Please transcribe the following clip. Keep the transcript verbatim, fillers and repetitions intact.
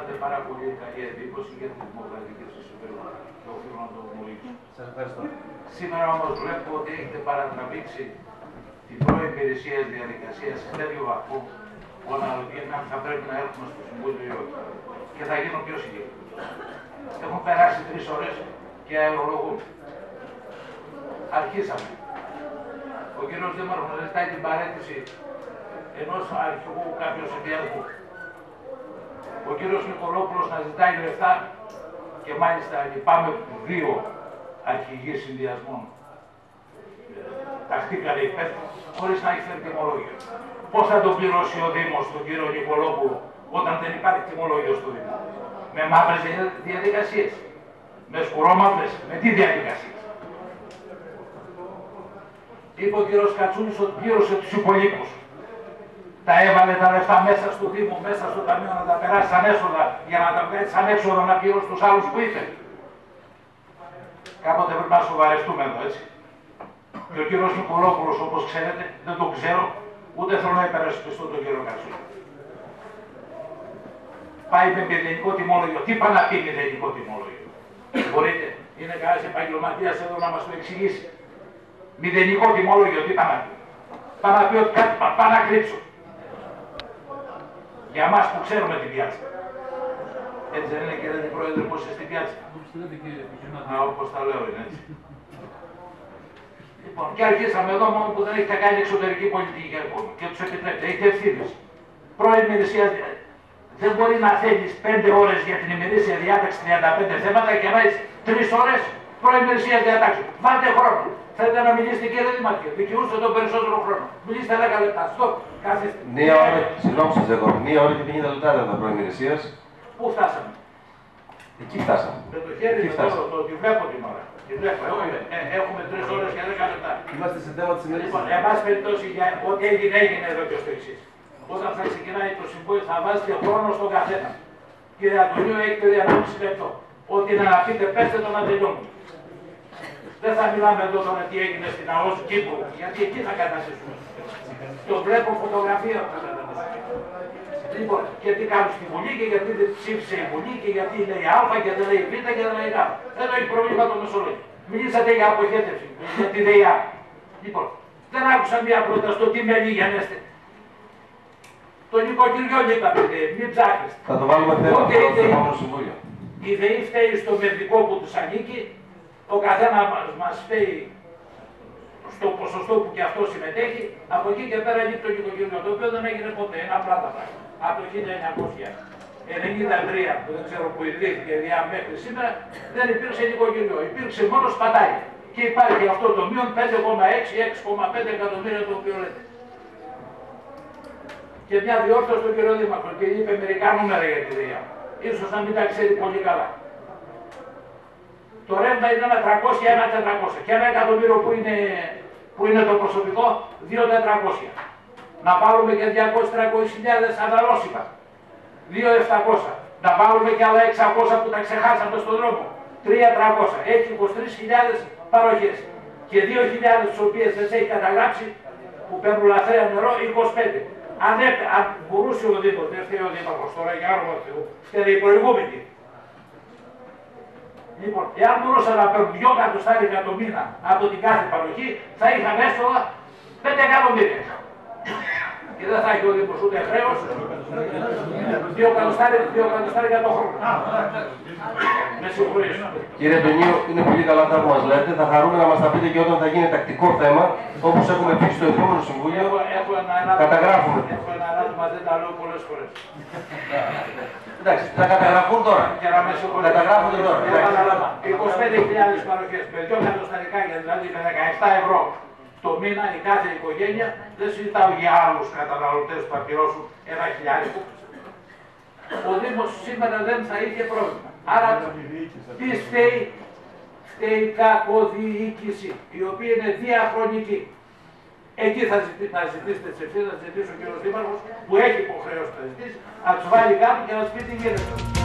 κάνατε πάρα πολύ καλή εντύπωση για τη δημοκρατική σας συμπεριφορά. Και οφείλω να το γνωρίζω. Σας ευχαριστώ. Σήμερα όμως βλέπω ότι έχετε παρατραβήξει την προϋπηρεσία διαδικασία σε τέτοιο βαθμό που αναρωτιέμαι αν θα πρέπει να έρθουμε στο Συμβούλιο ή όχι. Και θα γίνω πιο συγκεκριμένος. Έχουν περάσει τρεις ώρες και αερολογούν. Αρχίσαμε. Ο κύριος Δήμαρχος ζητάει την παραίτηση ενός αρχηγού κάποιου συνδυασμού. Ο κύριος Νικολόπουλος να ζητάει λεφτά και μάλιστα λυπάμαι που δύο αρχηγοί συνδυασμών ταχτήκανε υπέρ χωρίς να έχει φέρει τιμολόγιο. Πώς θα τον πληρώσει ο Δήμος τον κύριο Νικολόπουλο όταν δεν υπάρχει τιμολόγιο στο Δήμο? Με μαύρες διαδικασίες, με σκουρόμαυρες, με τι διαδικασίες? Είπε ο κύριος Κατσούλης ότι πλήρωσε τους υπολείπους. Τα έβαλε τα λεφτά μέσα στο Δήμο, μέσα στο ταμείο να τα περάσει σαν έσοδα για να τα βγάλει σαν έξοδα να πληρώσει τους άλλους που είπε. Κάποτε πρέπει να σοβαρευτούμε εδώ, έτσι. Και ο κύριος Νικολόπουλος, όπως ξέρετε, δεν τον ξέρω, ούτε θέλω να υπερασπιστώ τον κύριο Κατσούλη. Πάει με μηδενικό τιμόλογιο. Τι πάει να πει μηδενικό τιμόλογιο? Μπορείτε, είναι κανένας επαγγελματίας εδώ να μας το εξηγήσει? Μηδενικό τιμόλογιο, τι πάει να πει? Πάει να πει ότι κάτι πάει να κρύψω. Για εμάς που ξέρουμε την πιάτσα. Έτσι δεν είναι, κύριε Πρόεδρε, πως είσαι στην πιάτσα? Α, όπως τα λέω είναι έτσι. Λοιπόν, και αρχίσαμε εδώ μόνο που δεν έχετε κάνει εξωτερική πολιτική ακόμα και τους επιτρέπετε. Έχετε ευθύνες. Πρώην ημερησίας. Δεν μπορεί να θέλεις πέντε ώρες για την ημερήσια διάταξη τριάντα πέντε θέματα και να έχεις τρεις ώρες πρώην ημερησίας διατάξεων. Βάλτε χρόνο. Θέλετε να μιλήσετε, κύριε Δήμαρχε? Δικαιούστε τον περισσότερο χρόνο. Μιλήστε δέκα λεπτά. Στο, καθίστε. Μία ώρα, συγγνώμη σας εγώ, μία ώρα και πενήντα λεπτά ήταν τα πρώην ημερησίας. Πού φτάσαμε? Εκεί φτάσαμε. Με το χέρι με το, το, τη βλέπω την ώρα. Τη βλέπω. Έχουμε, ε, έχουμε τρεις ώρες και δέκα λεπτά. Είμαστε σε θέμα της ημερήσιας. Λοιπόν, εν πάση περιπτώσει, για ό,τι έγινε, έγινε εδώ και στο εξής. Όταν θα ξεκινάει το Συμβούλιο, θα βάζετε χρόνο στον καθένα. Κύριε Αντωνίου, έχετε διακόσια λεπτό. Ό,τι είναι να πείτε, πέστε το να τελειώνουμε. Δεν θα μιλάμε εδώ τώρα τι έγινε στην ΑΟΣ Κύπρου, γιατί εκεί θα καταστήσουμε. Το βλέπω φωτογραφία που θα καταστήσουμε. Λοιπόν, και τι κάνουν στη Βουλή και γιατί δεν ψήφισε η Βουλή και γιατί λέει Α και δεν λέει Β και δεν λέει Γ. Εδώ έχει πρόβλημα το Μεσολόγιο. Μιλήσατε για αποχέτευση, για τη ΔΕΙΑ. Λοιπόν, δεν άκουσα μια πρόταση το τι μέλη γενέστε. Το νοικοκυριό είπατε, μην ψάχνεστε. Θα το βάλουμε θέμα στο επόμενο Συμβούλιο. Η ΔΕΗ φταίει στο μερδικό που τους ανήκει, ο καθένα μας φταίει στο ποσοστό που και αυτό συμμετέχει, από εκεί και πέρα γίνει το νοικοκυριό, το οποίο δεν έγινε ποτέ, είναι απλά τα πράγματα. Από το χίλια εννιακόσια ενενήντα τρία, που δεν ξέρω που ιδρύθηκε διά μέχρι σήμερα, δεν υπήρξε νοικοκυριό, υπήρξε μόνο σπατάλη. Και υπάρχει αυτό το μείον πέντε κόμμα έξι με έξι κόμμα πέντε εκατομμύρια το οποίο λέτε. Και μια διόρθωση στον κύριο Δήμαρχο, και είπε μερικά νούμερα για τη ΔΕΙΑ. Ίσως να μην τα ξέρει πολύ καλά. Το ρεύμα είναι ένα τριακόσια, ένα τετρακόσια. Και ένα εκατομμύριο που είναι, που είναι το προσωπικό, δύο τετρακόσια. Να πάρουμε και διακόσιες με τριακόσιες χιλιάδες αναλώσιμα. δύο επτακόσια. Να πάρουμε και άλλα εξακόσια που τα ξεχάσαμε στον δρόμο. τρία τριακόσια. Έχει είκοσι τρεις χιλιάδες παροχές. Και δύο χιλιάδες τις οποίες δεν έχει καταγράψει που παίρνουν λαθρέα νερό, είκοσι πέντε. Αν, έπαι, αν μπορούσε ο Δήμος, δεν φταίει ο Δήμαρχος τώρα για άρωμα Θεού, φταίει οι προηγούμενοι. Λοιπόν, εάν μπορούσαν να παίρνουν δυο εκατοστάρικα το μήνα από την κάθε παροχή, θα είχαν έσοδα πέντε εκατομμύρια. Και δεν θα έχει ο Δήμος ούτε χρέος, δύο εκατοστάρικα το χρόνο. Με συγχωρείς. Κύριε Αντωνίου, είναι πολύ καλά αυτά που μας λέτε. Θα χαρούμε να μας τα πείτε και όταν θα γίνει τακτικό θέμα, όπως έχουμε πει στο επόμενο Συμβούλιο. Καταγράφουμε. Έχω ένα ερώτημα, δεν τα λέω πολλές φορές. Εντάξει, θα καταγραφούν τώρα. Καταγράφονται τώρα. είκοσι πέντε χιλιάδες παροχές, με δυο εκατοσταρικάκια, δηλαδή με δεκαεπτά ευρώ το μήνα η κάθε οικογένεια, δεν συζητάω για άλλους καταναλωτές που θα πληρώσουν ένα χιλιάρικο. Ο Δήμος σήμερα δεν θα είχε πρόβλημα. Άρα, τι φταίει? Φταίει η κακοδιοίκηση, η οποία είναι διαχρονική. Εκεί θα, ζητή, θα ζητήσετε τις ευθύνες, θα ζητήσει ο κ. Δήμαρχος, που έχει υποχρέωση να ζητήσει, να τους βάλει κάτω και να τους πει τι γίνεται.